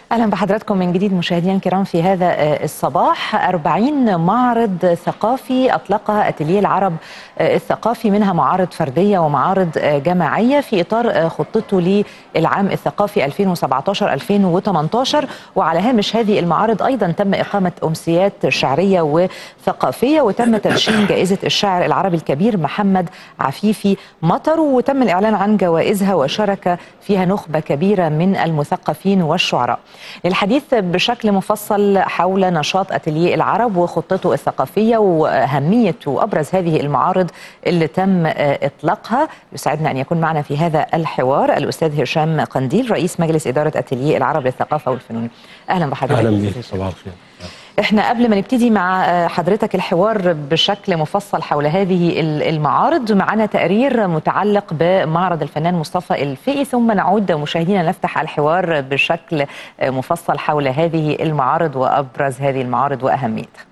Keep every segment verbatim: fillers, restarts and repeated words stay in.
أهلا بحضراتكم من جديد مشاهدينا الكرام في هذا الصباح. أربعين معرض ثقافي أطلقها أتيليه العرب الثقافي، منها معارض فردية ومعارض جماعية في إطار خطته للعام الثقافي ألفين وسبعة عشر ألفين وثمانية عشر. وعلى هامش هذه المعارض أيضا تم إقامة أمسيات شعرية وثقافية، وتم تدشين جائزة الشاعر العربي الكبير محمد عفيفي مطر، وتم الإعلان عن جوائزها وشارك فيها نخبة كبيرة من المثقفين والشعراء. للحديث بشكل مفصل حول نشاط أتيليه العرب وخطته الثقافية وأهمية وأبرز هذه المعارض اللي تم إطلاقها، يسعدنا أن يكون معنا في هذا الحوار الأستاذ هشام قنديل، رئيس مجلس إدارة أتيليه العرب للثقافة والفنون. أهلا بحضرتك. أهلا بك. صباح الخير. احنا قبل ما نبتدي مع حضرتك الحوار بشكل مفصل حول هذه المعارض، معنا تقرير متعلق بمعرض الفنان مصطفى الفقي، ثم نعود مشاهدينا نفتح الحوار بشكل مفصل حول هذه المعارض وأبرز هذه المعارض وأهميتها.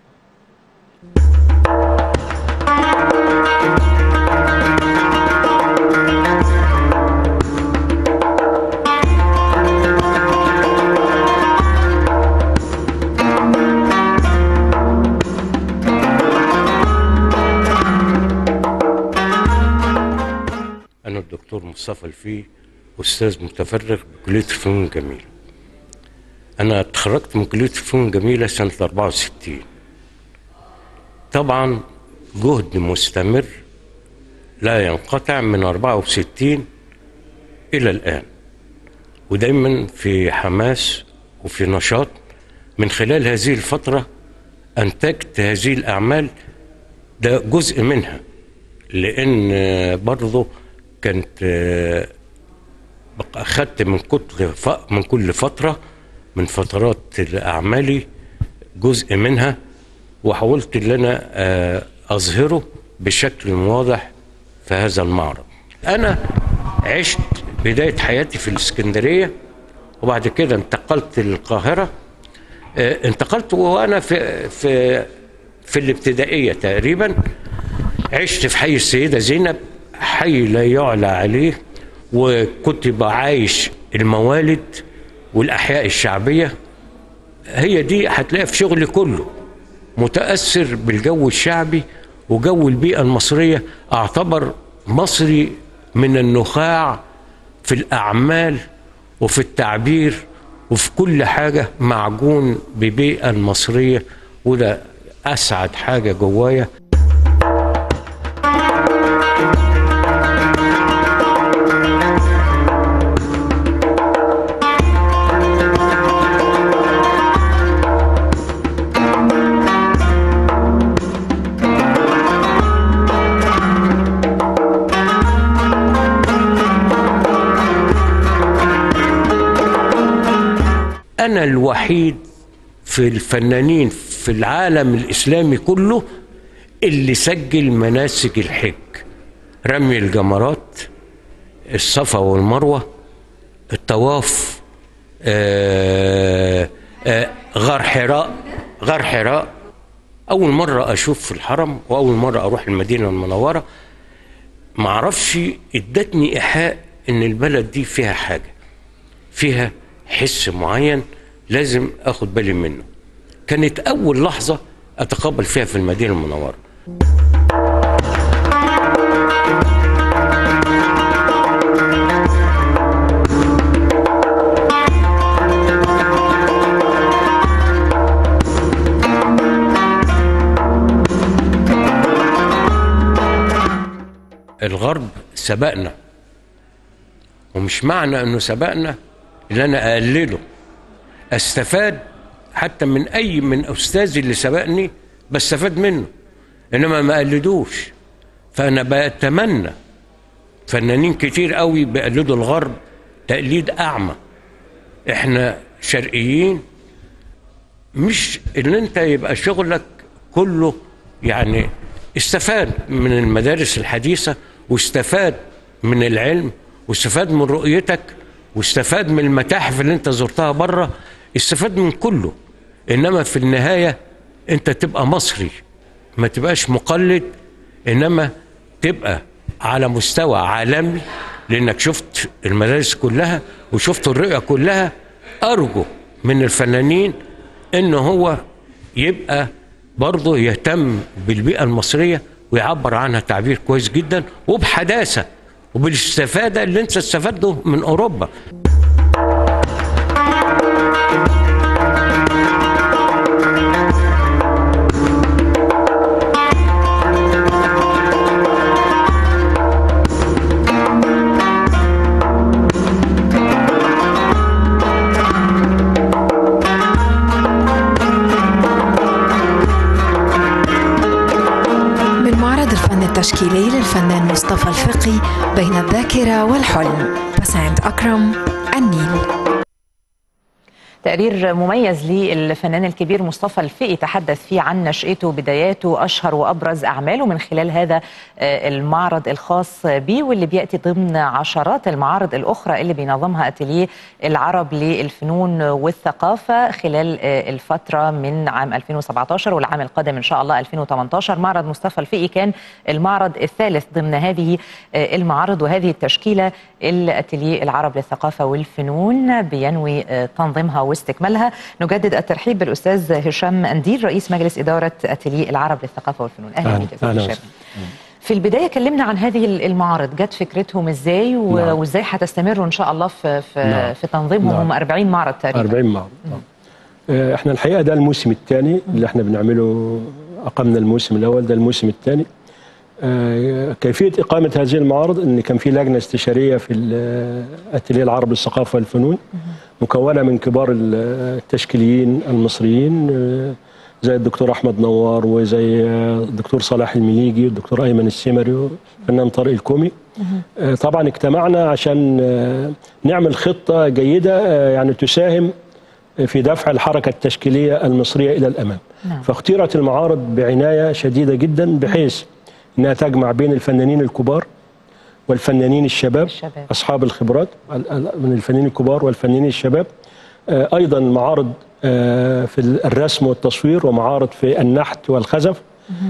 أنا الدكتور مصطفى الفقي، أستاذ متفرغ بكلية الفنون الجميلة. أنا اتخرجت من كلية الفنون الجميلة سنة أربعة وستين. طبعا جهد مستمر لا ينقطع من أربعة وستين إلى الآن، ودايما في حماس وفي نشاط. من خلال هذه الفترة أنتجت هذه الأعمال، ده جزء منها، لأن برضه كانت أخذت من كل من كل فترة من فترات أعمالي جزء منها، وحاولت ان انا اظهره بشكل واضح في هذا المعرض. انا عشت بداية حياتي في الاسكندرية، وبعد كده انتقلت للقاهرة. انتقلت وانا في في في الابتدائية تقريبا. عشت في حي السيدة زينب، حي لا يعلى عليه، وكنت بعايش الموالد والأحياء الشعبية. هي دي هتلاقي في شغلي كله متأثر بالجو الشعبي وجو البيئة المصرية. أعتبر مصري من النخاع في الأعمال وفي التعبير وفي كل حاجة، معجون ببيئة المصرية، وده أسعد حاجة جوايا. أنا الوحيد في الفنانين في العالم الإسلامي كله اللي سجل مناسك الحج: رمي الجمرات، الصفا والمروة، الطواف، آآ آآ غار حراء. غار حراء أول مرة أشوف في الحرم، وأول مرة أروح المدينة المنورة. معرفش، ادتني إيحاء إن البلد دي فيها حاجة، فيها حس معين لازم اخد بالي منه. كانت اول لحظة اتقابل فيها في المدينة المنورة. الغرب سبقنا، ومش معنى انه سبقنا اللي انا اقلله. استفاد حتى من اي من استاذي اللي سبقني، بستفاد منه، انما ما اقلدوش. فانا بتمنى فنانين كتير قوي بيقلدوا الغرب تقليد اعمى. احنا شرقيين، مش ان انت يبقى شغلك كله يعني. استفاد من المدارس الحديثة، واستفاد من العلم، واستفاد من رؤيتك، واستفاد من المتاحف اللي انت زرتها بره. استفاد من كله، انما في النهاية انت تبقى مصري، ما تبقاش مقلد، انما تبقى على مستوى عالمي، لانك شفت المدارس كلها وشفت الرؤية كلها. ارجو من الفنانين ان هو يبقى برضه يهتم بالبيئة المصرية ويعبر عنها تعبير كويس جدا وبحداثة وبالاستفادة اللي انت استفادته من اوروبا. التشكيلي للفنان مصطفى الفقي بين الذاكرة والحلم. بسنت أكرم، النيل. تقرير مميز للفنان الكبير مصطفى الفقي تحدث فيه عن نشأته، بداياته، أشهر وأبرز أعماله من خلال هذا المعرض الخاص به، واللي بيأتي ضمن عشرات المعارض الأخرى اللي بينظمها أتيليه العرب للفنون والثقافة خلال الفترة من عام ألفين وسبعة عشر والعام القادم إن شاء الله ألفين وثمانية عشر. معرض مصطفى الفقي كان المعرض الثالث ضمن هذه المعارض وهذه التشكيلة اللي أتيليه العرب للثقافة والفنون بينوي تنظيمها واستكمالها. نجدد الترحيب بالأستاذ هشام أنديل رئيس مجلس إدارة أتيليه العرب للثقافة والفنون. أهلا بك أستاذ هشام. في البداية كلمنا عن هذه المعارض، جت فكرتهم إزاي و... نعم. وإزاي هتستمروا إن شاء الله في في, نعم. في تنظيمهم؟ نعم. هم أربعين معرض تقريبا. أربعين معرض. نعم. احنا الحقيقة ده الموسم الثاني اللي احنا بنعمله، أقمنا الموسم الأول، ده الموسم الثاني. اه كيفية إقامة هذه المعارض إن كان في لجنة استشارية في أتيليه العرب للثقافة والفنون مكونة من كبار التشكيليين المصريين زي الدكتور أحمد نوار وزي الدكتور صلاح المليجي والدكتور أيمن السمري والفنان طارق الكومي. طبعا اجتمعنا عشان نعمل خطة جيدة يعني تساهم في دفع الحركة التشكيلية المصرية إلى الأمام. نعم. فاختيرت المعارض بعناية شديدة جدا بحيث أنها تجمع بين الفنانين الكبار والفنانين الشباب, الشباب أصحاب الخبرات من الفنانين الكبار والفنانين الشباب. أيضا معارض في الرسم والتصوير ومعارض في النحت والخزف،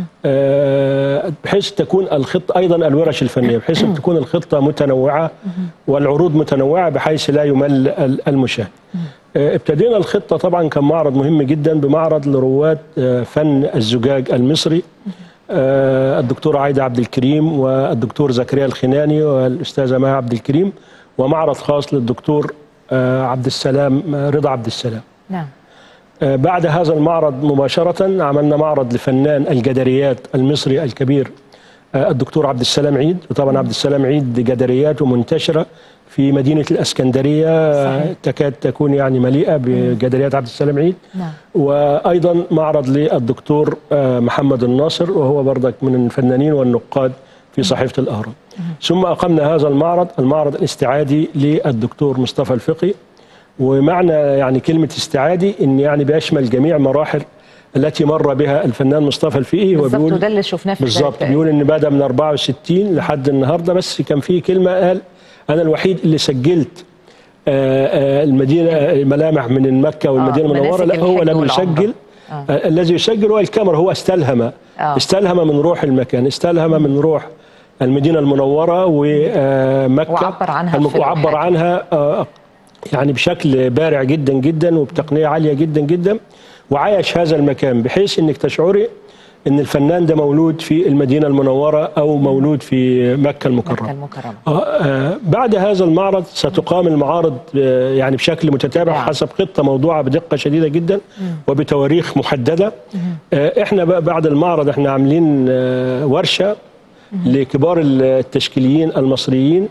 بحيث تكون الخطة أيضا الورش الفنية بحيث تكون الخطة متنوعة والعروض متنوعة بحيث لا يمل المشاهد. ابتدينا الخطة طبعا كان معرض مهم جدا بمعرض لرواد فن الزجاج المصري، الدكتور عايدة عبد الكريم والدكتور زكريا الخناني والأستاذة مها عبد الكريم، ومعرض خاص للدكتور عبد السلام رضا عبد السلام. نعم. بعد هذا المعرض مباشرة عملنا معرض لفنان الجدريات المصري الكبير الدكتور عبد السلام عيد، وطبعا عبد السلام عيد جدرياته منتشرة في مدينة الإسكندرية. صحيح. تكاد تكون يعني مليئة بجدريات عبد السلام عيد. نعم. وأيضا معرض للدكتور محمد الناصر وهو برضك من الفنانين والنقاد في صحيفة الأهرام. ثم أقمنا هذا المعرض المعرض الاستعادي للدكتور مصطفى الفقي، ومعنى يعني كلمة استعادي إن يعني بيشمل جميع مراحل التي مر بها الفنان مصطفى الفقي. بالظبط، وده اللي شفناه في بالظبط. بيقول إن بدأ من أربعة وستين لحد النهارده، بس كان في كلمة قال أنا الوحيد اللي سجلت آآ آآ المدينة ملامح من مكة والمدينة المنورة. لا، هو لم يسجل. آه. الذي يسجل هو الكاميرا، هو استلهم آه. استلهم من روح المكان، استلهم من روح المدينة المنورة ومكة وعبر عنها وعبر عنها يعني بشكل بارع جدا جدا وبتقنية عالية جدا جدا، وعايش هذا المكان بحيث انك تشعري ان الفنان ده مولود في المدينة المنورة او مولود في مكة المكرمة. مكة المكرمة. آه بعد هذا المعرض ستقام المعارض آه يعني بشكل متتابع يعني. حسب خطة موضوعة بدقة شديدة جدا مم. وبتواريخ محددة. آه احنا بقى بعد المعرض احنا عاملين آه ورشة مم. لكبار التشكيليين المصريين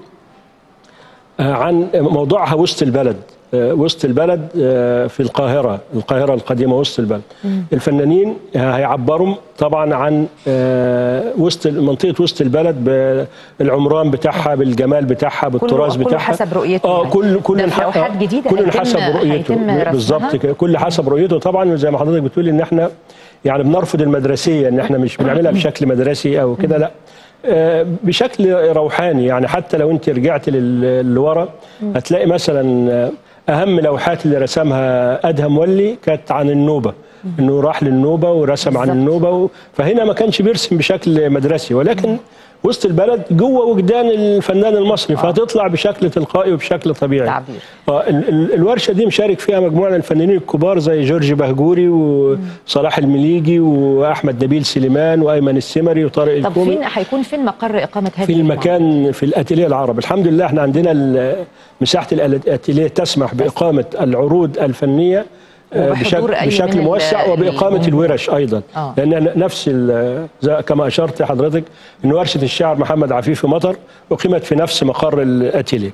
آه عن موضوعها وسط البلد. وسط البلد في القاهرة، القاهرة القديمة وسط البلد. مم. الفنانين هيعبروا طبعا عن وسط منطقة وسط البلد بالعمران بتاعها، بالجمال بتاعها، بالتراث بتاعها. كل حسب رؤيته. اه كل كل لوحات جديدة كل حسب رؤيته بالظبط كده، كل حسب رؤيته. طبعا زي ما حضرتك بتقولي ان احنا يعني بنرفض المدرسية، ان احنا مش بنعملها بشكل مدرسي او كده، لا بشكل روحاني. يعني حتى لو انت رجعت لورا هتلاقي مثلا اهم لوحات اللي رسمها ادهم ولي كانت عن النوبه. انه راح للنوبه ورسم بالزبط. عن النوبه و... فهنا ما كانش بيرسم بشكل مدرسي، ولكن مم. وسط البلد جوه وجدان الفنان المصري، آه. فهتطلع بشكل تلقائي وبشكل طبيعي. تعبير. آه ال ال الورشه دي مشارك فيها مجموعه من الفنانين الكبار زي جورج بهجوري وصلاح المليجي واحمد نبيل سليمان وايمن السمري وطارق الكومي. طب فين هيكون فين مقر اقامه هذه في المكان في الاتيليه العرب. الحمد لله احنا عندنا مساحه الاتيليه تسمح باقامه العروض الفنيه بشكل, بشكل موسع وبإقامة الورش أيضا. آه. لأن نفس كما أشرت حضرتك أن ورشة الشاعر محمد عفيفي مطر أقيمت في نفس مقر الأتيليه.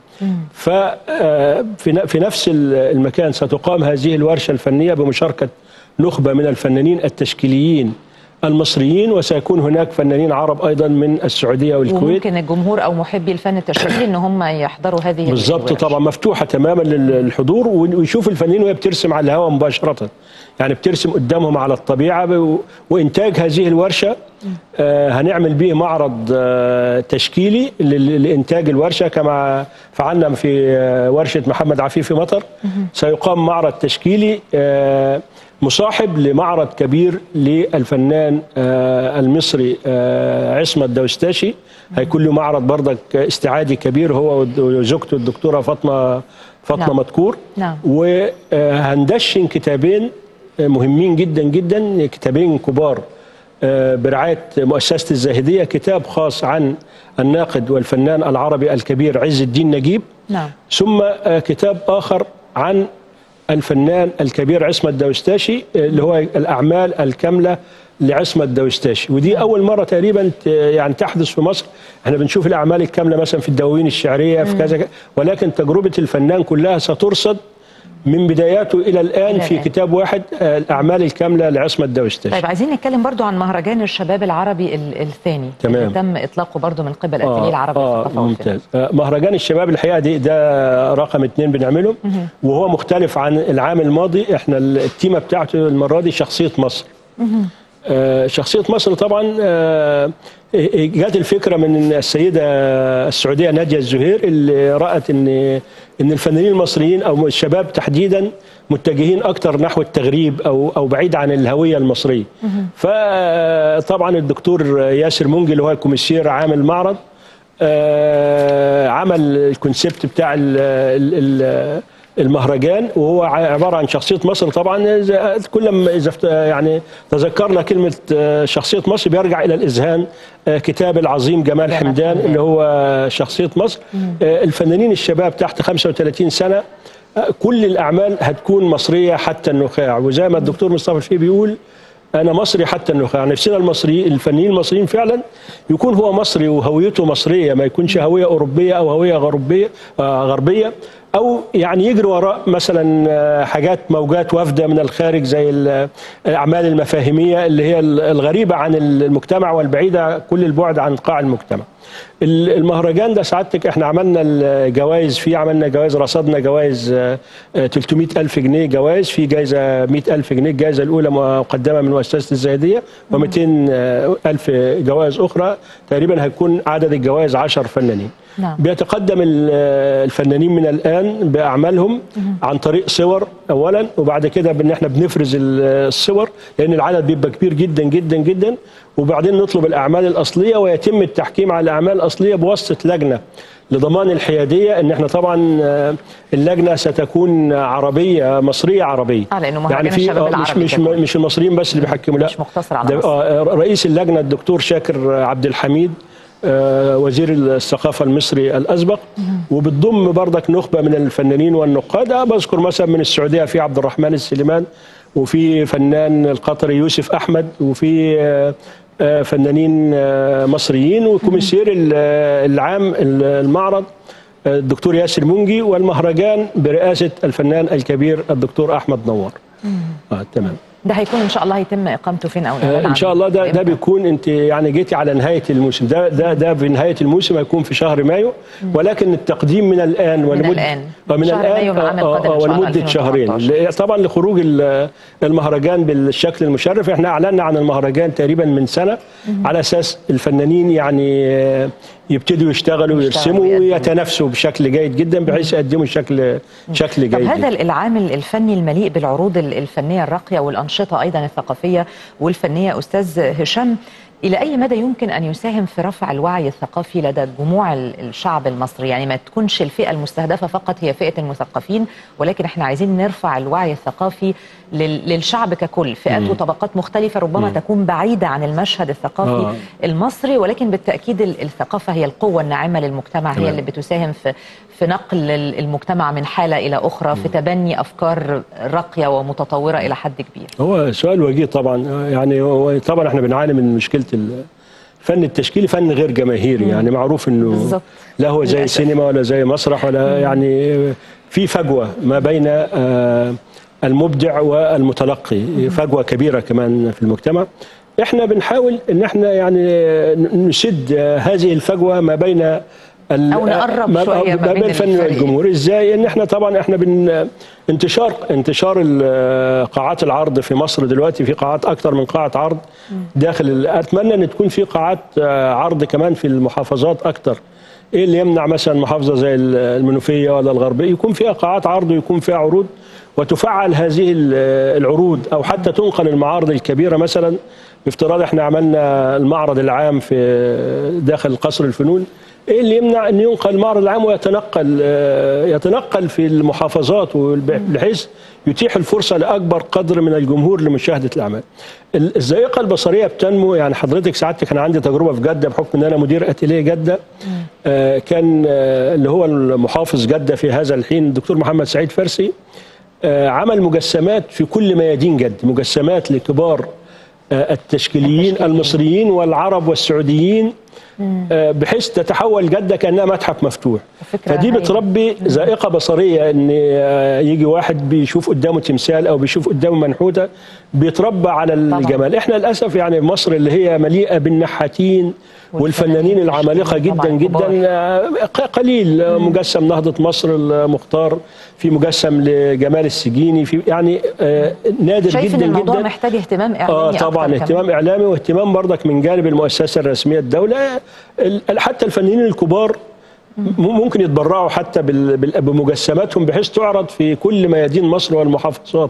ففي نفس المكان ستقام هذه الورشة الفنية بمشاركة نخبة من الفنانين التشكيليين المصريين، وسيكون هناك فنانين عرب ايضا من السعوديه والكويت. وممكن الجمهور او محبي الفن التشكيلي ان هم يحضروا هذه بالضبط. طبعا مفتوحه تماما للحضور، ويشوفوا الفنانين وهي بترسم على الهواء مباشره، يعني بترسم قدامهم على الطبيعه. وانتاج هذه الورشه آه هنعمل به معرض آه تشكيلي لانتاج الورشه، كما فعلنا في آه ورشه محمد عفيفي مطر. سيقام معرض تشكيلي آه مصاحب لمعرض كبير للفنان آه المصري آه عصمت داوستاشي. هيكون له معرض برضك استعادي كبير هو وزوجته الدكتوره فاطمه فاطمه نعم. مدكور. نعم. وهندشن كتابين مهمين جدا جدا، كتابين كبار آه برعايه مؤسسه الزاهديه. كتاب خاص عن الناقد والفنان العربي الكبير عز الدين نجيب. نعم. ثم آه كتاب اخر عن الفنان الكبير عصمت داوستاشي اللي هو الأعمال الكاملة لعصمت داوستاشي. ودي أول مرة تقريبا يعني تحدث في مصر. احنا بنشوف الأعمال الكاملة مثلا في الدواوين الشعرية في كذا، ولكن تجربة الفنان كلها سترصد من بداياته إلى الآن في كتاب واحد، الأعمال الكاملة لعصمت داوستاشي. طيب عايزين نتكلم برضو عن مهرجان الشباب العربي الثاني. تمام. اللي تم إطلاقه برضو من قبل الأتيليه العربي آه آه ممتاز. آه مهرجان الشباب الحقيقة دي ده رقم اثنين بنعمله، وهو مختلف عن العام الماضي. احنا التيمة بتاعته المرة دي شخصية مصر. آه شخصية مصر طبعا آه جات الفكرة من السيدة السعودية نادية الزهير، اللي رأت ان ان الفنانين المصريين او الشباب تحديدا متجهين اكتر نحو التغريب او او بعيد عن الهوية المصرية. فطبعا الدكتور ياسر منجي اللي هو الكوميسير عامل معرض آه عمل الكونسيبت بتاع ال ال المهرجان، وهو عباره عن شخصيه مصر. طبعا كل ما اذا يعني تذكرنا كلمه شخصيه مصر بيرجع الى الاذهان كتاب العظيم جمال حمدان اللي هو شخصيه مصر. الفنانين الشباب تحت خمسة وثلاثين سنه كل الاعمال هتكون مصريه حتى النخاع، وزي ما الدكتور مصطفى الفقي بيقول انا مصري حتى النخاع. نفسنا المصري الفنانين المصريين فعلا يكون هو مصري وهويته مصريه، ما يكونش هويه اوروبيه او هويه غربيه غربيه او يعني يجري وراء مثلا حاجات موجات وافده من الخارج زي الاعمال المفاهيميه اللي هي الغريبه عن المجتمع والبعيده كل البعد عن قاع المجتمع. المهرجان ده سعادتك احنا عملنا الجوائز فيه، عملنا جوائز، رصدنا جوائز ثلاثمائة ألف جنيه جوائز، في جائزه مئة ألف جنيه الجائزه الاولى مقدمه من مؤسسه الزاهديه، ومئتين ألف جوائز اخرى. تقريبا هيكون عدد الجوائز عشر فنانين. نعم. بيتقدم الفنانين من الآن بأعمالهم عن طريق صور أولا، وبعد كده بأن احنا بنفرز الصور لأن العدد بيبقى كبير جدا جدا جدا، وبعدين نطلب الأعمال الأصلية ويتم التحكيم على الأعمال الأصلية بواسطة لجنة لضمان الحيادية. ان احنا طبعا اللجنة ستكون عربية مصرية عربية. اه لأنه يعني في مش مش مش المصريين بس اللي بيحكموا، لا مش مقتصر على مصر. رئيس اللجنة الدكتور شاكر عبد الحميد وزير الثقافة المصري الأسبق، وبتضم بردك نخبة من الفنانين والنقاد. بذكر مثلا من السعودية في عبد الرحمن السليمان، وفي فنان القطري يوسف أحمد، وفي فنانين مصريين، وكوميسير العام المعرض الدكتور ياسر منجي، والمهرجان برئاسة الفنان الكبير الدكتور أحمد نوار. آه تمام. ده هيكون ان شاء الله هيتم اقامته فين او آه ان شاء الله ده ده بيكون انت يعني جيتي على نهايه الموسم، ده ده ده في نهايه الموسم هيكون في شهر مايو، ولكن التقديم من الان ولمده من الان من الان آه ولمده شهرين طبعا لخروج المهرجان بالشكل المشرف. احنا اعلنا عن المهرجان تقريبا من سنه على اساس الفنانين يعني يبتدوا يشتغلوا ويرسموا ويتنافسوا بشكل جيد جدا بحيث يقدموا شكل شكل جيد. طب هذا جداً. العامل الفني المليء بالعروض الفنيه الراقيه والانشطه ايضا الثقافيه والفنيه استاذ هشام، إلى أي مدى يمكن أن يساهم في رفع الوعي الثقافي لدى جموع الشعب المصري؟ يعني ما تكونش الفئة المستهدفة فقط هي فئة المثقفين، ولكن احنا عايزين نرفع الوعي الثقافي للشعب ككل، فئات مم. وطبقات مختلفة ربما مم. تكون بعيدة عن المشهد الثقافي آه. المصري، ولكن بالتأكيد الثقافة هي القوة الناعمة للمجتمع، هي اللي بتساهم في في نقل المجتمع من حالة إلى أخرى، في تبني أفكار راقية ومتطورة إلى حد كبير. هو سؤال وجيه طبعا، يعني هو طبعا احنا بنعاني من مشكلة الفن التشكيلي، فن غير جماهيري. يعني معروف انه بالزبط. لا هو زي السينما ولا زي مسرح ولا، يعني في فجوة ما بين المبدع والمتلقي، فجوة كبيرة كمان في المجتمع. احنا بنحاول ان احنا يعني نسد هذه الفجوة ما بين او نقرب شويه ما بين الفن والجمهور. ازاي؟ ان احنا طبعا احنا بن انتشار انتشار قاعات العرض في مصر دلوقتي، في قاعات اكثر من قاعه عرض داخل. اتمنى ان تكون في قاعات عرض كمان في المحافظات اكثر. ايه اللي يمنع مثلا محافظه زي المنوفيه ولا الغربيه يكون فيها قاعات عرض ويكون فيها عروض وتفعل هذه العروض، او حتى تنقل المعارض الكبيره. مثلا بافتراض احنا عملنا المعرض العام في داخل قصر الفنون، ايه اللي يمنع ان ينقل المعرض العام ويتنقل يتنقل في المحافظات بحيث يتيح الفرصه لاكبر قدر من الجمهور لمشاهده الاعمال. الذائقه البصريه بتنمو. يعني حضرتك سعادتك كان عندي تجربه في جده بحكم ان انا مدير اتيليه جده. آه كان آه اللي هو المحافظ جده في هذا الحين الدكتور محمد سعيد فرسي آه عمل مجسمات في كل ميادين جده، مجسمات لكبار آه التشكيليين المصريين والعرب والسعوديين، بحيث تتحول جدة كأنها متحف مفتوح. فدي بتربي ذائقة بصرية، ان يجي واحد بيشوف قدامه تمثال او بيشوف قدامه منحوتة بيتربى على الجمال. طبعا. احنا للأسف يعني مصر اللي هي مليئة بالنحاتين والفنانين العمالقة جدا جدا قليل. مجسم نهضة مصر المختار، في مجسم لجمال السجيني، في يعني نادر شايف جدا جدا. ان الموضوع جدا. محتاج اهتمام اعلامي. اه طبعا اهتمام كمان. اعلامي واهتمام برضك من جانب المؤسسة الرسمية الدولة. حتى الفنانين الكبار ممكن يتبرعوا حتى بمجسماتهم بحيث تعرض في كل ميادين مصر والمحافظات.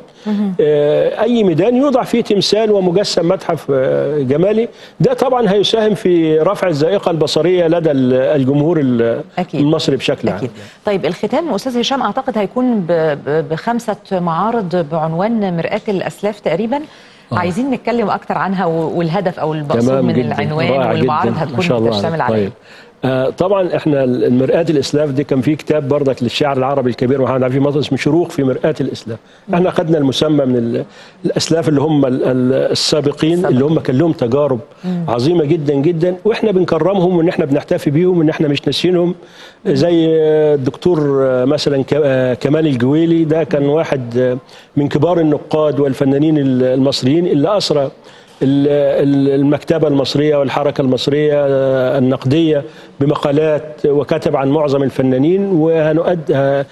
اي ميدان يوضع فيه تمثال ومجسم متحف جمالي، ده طبعا هيساهم في رفع الذائقه البصريه لدى الجمهور أكيد. المصري بشكل عام. طيب الختام استاذ هشام، اعتقد هيكون بخمسه معارض بعنوان مرآة الاسلاف تقريبا. آه. عايزين نتكلم اكتر عنها والهدف او المقصود من جداً. العنوان والمعارض هتكون بتشتمل على ايه؟ آه طبعا احنا المرآة الاسلاف دي كان في كتاب برضك للشاعر العربي الكبير محمد عفيف مطر اسمه شروق في مرآة الاسلاف. احنا خدنا المسمى من الاسلاف اللي هم السابقين السابق. اللي هم كان لهم تجارب مم. عظيمه جدا جدا، واحنا بنكرمهم وان احنا بنحتفي بيهم وان احنا مش ناسينهم. زي الدكتور مثلا كمال الجويلي، ده كان واحد من كبار النقاد والفنانين المصريين اللي اسرى المكتبة المصرية والحركة المصرية النقدية بمقالات، وكتب عن معظم الفنانين، وهنؤد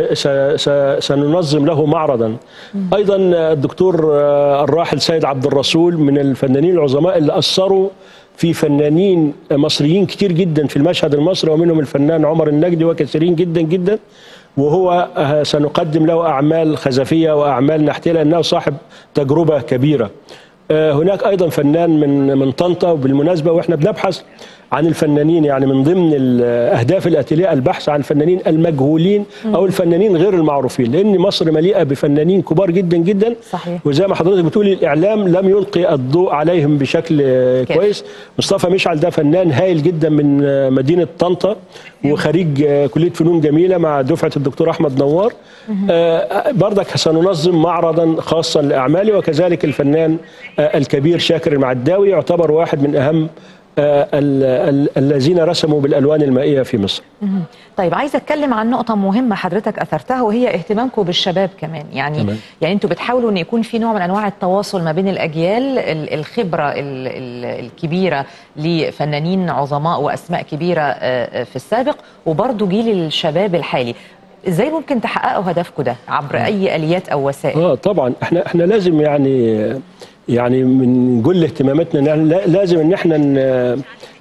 سننظم له معرضا. أيضا الدكتور الراحل سيد عبد الرسول من الفنانين العظماء اللي أثروا في فنانين مصريين كتير جدا في المشهد المصري، ومنهم الفنان عمر النجدي وكثيرين جدا جدا، وهو سنقدم له أعمال خزفية وأعمال نحتية لأنه صاحب تجربة كبيرة. هناك ايضا فنان من من طنطا، وبالمناسبه واحنا بنبحث عن الفنانين، يعني من ضمن اهداف الاتيليه البحث عن الفنانين المجهولين او الفنانين غير المعروفين، لان مصر مليئه بفنانين كبار جدا جدا. صحيح. وزي ما حضرتك بتقولي الاعلام لم يلقي الضوء عليهم بشكل كيف. كويس. مصطفى مشعل ده فنان هايل جدا من مدينه طنطا، وخريج كليه فنون جميله مع دفعه الدكتور احمد نوار. آه برضك سننظم معرضا خاصا لاعمالي، وكذلك الفنان آه الكبير شاكر المعداوي يعتبر واحد من اهم آه الذين رسموا بالالوان المائيه في مصر. طيب عايزه اتكلم عن نقطه مهمه حضرتك اثرتها، وهي اهتمامكم بالشباب كمان. يعني تمام. يعني انتوا بتحاولوا ان يكون في نوع من انواع التواصل ما بين الاجيال، الخبره الكبيره لفنانين عظماء واسماء كبيره في السابق، وبرضه جيل الشباب الحالي. ازاي ممكن تحققوا هدفكم ده عبر اي اليات او وسائل؟ اه طبعا احنا احنا لازم يعني يعني من كل اهتماماتنا لازم ان احنا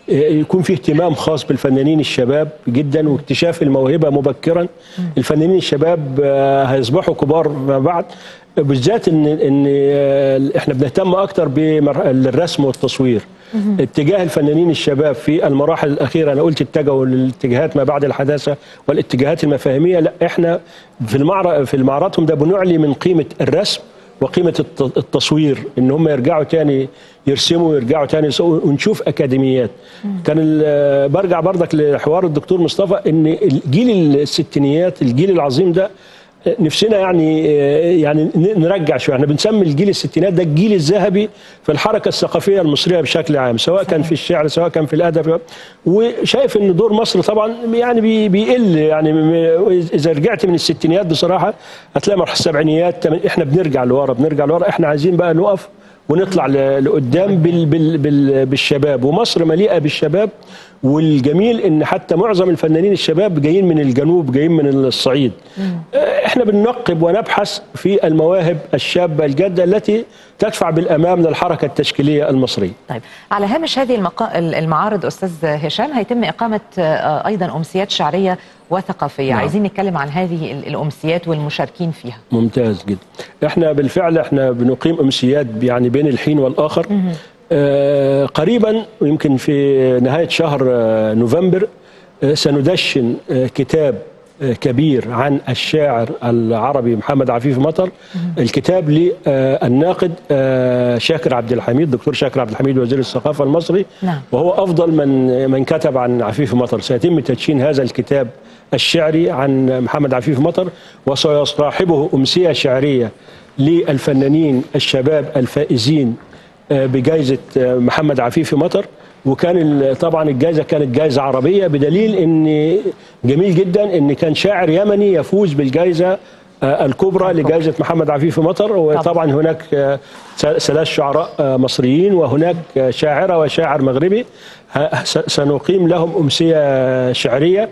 يكون في اهتمام خاص بالفنانين الشباب جدا واكتشاف الموهبه مبكرا. الفنانين الشباب هيصبحوا كبار ما بعد، بالذات ان ان احنا بنهتم اكتر بالرسم والتصوير. اتجاه الفنانين الشباب في المراحل الاخيره، انا قلت اتجهوا للاتجاهات ما بعد الحداثه والاتجاهات المفاهيميه، لا احنا في المعرض في المعرضهم ده بنعلي من قيمه الرسم وقيمه التصوير، ان هم يرجعوا تاني يرسموا ويرجعوا تاني يسوقوا، ونشوف اكاديميات. كان برجع برضك لحوار الدكتور مصطفى ان الجيل الستينيات الجيل العظيم ده نفسنا يعني يعني نرجع شويه. احنا بنسمي الجيل الستينات ده الجيل الذهبي في الحركه الثقافيه المصريه بشكل عام، سواء كان في الشعر سواء كان في الادب. وشايف ان دور مصر طبعا يعني بيقل، يعني اذا رجعت من الستينيات بصراحه هتلاقي مرحله السبعينيات احنا بنرجع لورا بنرجع لورا. احنا عايزين بقى نقف ونطلع لقدام بال بال بال بالشباب، ومصر مليئه بالشباب. والجميل ان حتى معظم الفنانين الشباب جايين من الجنوب، جايين من الصعيد. احنا بننقب ونبحث في المواهب الشابه الجاده التي تدفع بالامام للحركه التشكيليه المصريه. طيب، على هامش هذه المقا... المعارض استاذ هشام، هيتم اقامه ايضا امسيات شعريه وثقافيه. نعم. عايزين نتكلم عن هذه الامسيات والمشاركين فيها. ممتاز جدا. احنا بالفعل احنا بنقيم امسيات يعني بين الحين والاخر. آه قريبا يمكن في نهايه شهر آه نوفمبر آه سندشن آه كتاب آه كبير عن الشاعر العربي محمد عفيف مطر. الكتاب للناقد آه شاكر عبد الحميد، دكتور شاكر عبد الحميد وزير الثقافه المصري. نعم. وهو افضل من من كتب عن عفيف مطر. سيتم تدشين هذا الكتاب الشعري عن محمد عفيف مطر، وسيصاحبه امسيه شعريه للفنانين الشباب الفائزين بجائزة محمد عفيف مطر. وكان طبعا الجائزة كانت جائزة عربية، بدليل ان جميل جدا ان كان شاعر يمني يفوز بالجائزة الكبرى لجائزة محمد عفيف مطر. وطبعا هناك ثلاث شعراء مصريين وهناك شاعرة وشاعر مغربي. سنقيم لهم أمسية شعرية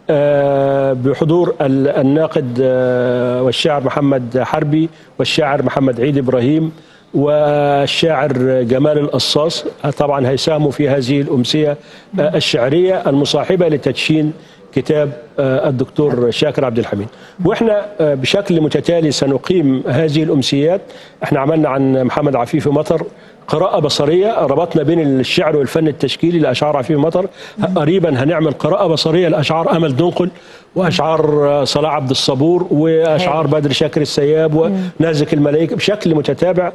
بحضور الناقد والشاعر محمد حربي والشاعر محمد عيد إبراهيم والشاعر جمال القصاص. طبعا هيساهموا في هذه الأمسية الشعرية المصاحبة لتدشين كتاب الدكتور شاكر عبد الحميد. واحنا بشكل متتالي سنقيم هذه الأمسيات. احنا عملنا عن محمد عفيف مطر قراءة بصرية، ربطنا بين الشعر والفن التشكيلي لأشعار عفيف مطر. قريبا هنعمل قراءة بصرية لأشعار أمل دنقل وأشعار صلاح عبد الصبور وأشعار بدر شاكر السياب ونازك الملائكة بشكل متتابع.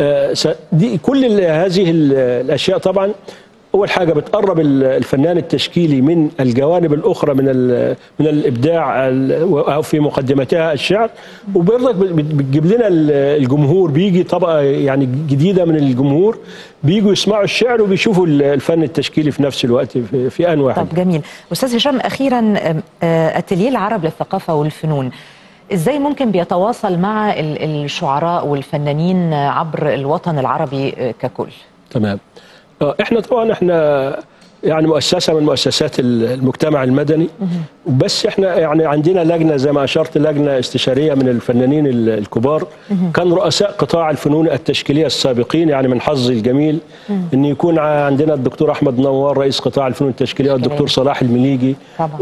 دي كل هذه الأشياء طبعا أول حاجة بتقرب الفنان التشكيلي من الجوانب الأخرى من من الإبداع أو في مقدمتها الشعر، وبرضك بتجيب لنا الجمهور، بيجي طبقة يعني جديدة من الجمهور بيجوا يسمعوا الشعر وبيشوفوا الفن التشكيلي في نفس الوقت في آن واحد. طب جميل. أستاذ هشام، أخيرا أتيليه العرب للثقافة والفنون ازاي ممكن بيتواصل مع الشعراء والفنانين عبر الوطن العربي ككل؟ تمام. احنا طبعا احنا يعني مؤسسه من مؤسسات المجتمع المدني، بس احنا يعني عندنا لجنه زي ما اشرت، لجنه استشاريه من الفنانين الكبار. كان رؤساء قطاع الفنون التشكيليه السابقين، يعني من حظي الجميل ان يكون عندنا الدكتور احمد نوار رئيس قطاع الفنون التشكيليه، والدكتور صلاح المليجي،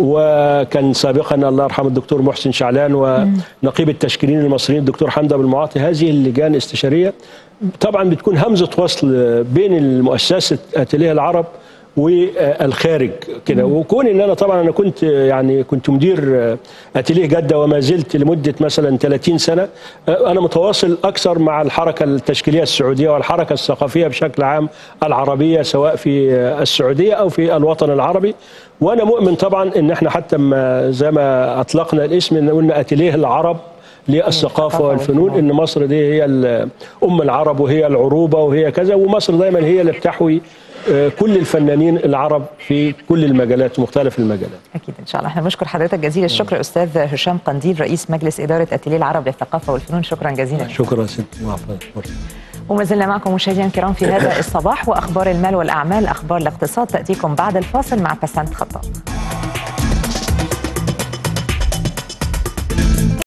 وكان سابقا الله يرحمه الدكتور محسن شعلان، ونقيب التشكيليين المصريين الدكتور حمد ابو المعاطي. هذه اللجان الاستشاريه طبعا بتكون همزه وصل بين المؤسسه اتيليه العرب والخارج كده. وكون ان انا طبعا انا كنت يعني كنت مدير اتيليه جده وما زلت لمده مثلا ثلاثين سنه، انا متواصل اكثر مع الحركه التشكيليه السعوديه والحركه الثقافيه بشكل عام العربيه، سواء في السعوديه او في الوطن العربي. وانا مؤمن طبعا ان احنا حتى ما زي ما اطلقنا الاسم ان قلنا اتيليه العرب للثقافه والفنون، ان مصر دي هي ام العرب وهي العروبه وهي كذا، ومصر دايما هي اللي بتحوي كل الفنانين العرب في كل المجالات، مختلف المجالات. اكيد ان شاء الله. احنا بنشكر حضرتك جزيل الشكر استاذ هشام قنديل رئيس مجلس اداره اتيليه العرب للثقافه والفنون. شكرا جزيلا. شكرا ستي. وما زلنا معكم مشاهدينا الكرام في هذا الصباح، واخبار المال والاعمال، اخبار الاقتصاد تاتيكم بعد الفاصل مع بسنت خطاب.